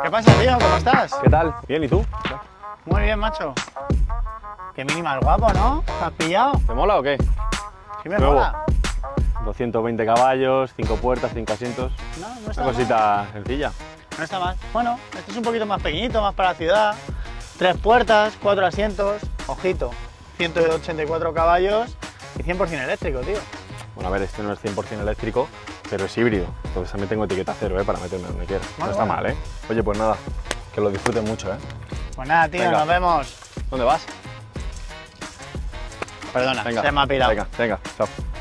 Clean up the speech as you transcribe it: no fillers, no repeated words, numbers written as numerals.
¿Qué pasa, tío? ¿Cómo estás? ¿Qué tal? Bien, ¿y tú? Muy bien, macho. Qué minimal guapo, ¿no? ¿Te has pillado? ¿Te mola o qué? Sí me Nuevo. mola. 220 caballos, 5 puertas, 5 asientos. No, no Una está mal. cosita sencilla. No está mal. Bueno, este es un poquito más pequeñito, más para la ciudad. 3 puertas, 4 asientos. Ojito, 184 caballos y 100% eléctrico, tío. Bueno, a ver, este no es 100% eléctrico, pero es híbrido. Entonces también tengo etiqueta cero, para meterme donde quiera. Bueno, no está bueno. mal, Oye, pues nada, que lo disfruten mucho, Pues nada, tío, Venga. nos vemos. ¿Dónde vas? Perdona, Venga, se me ha pirado. venga, chao.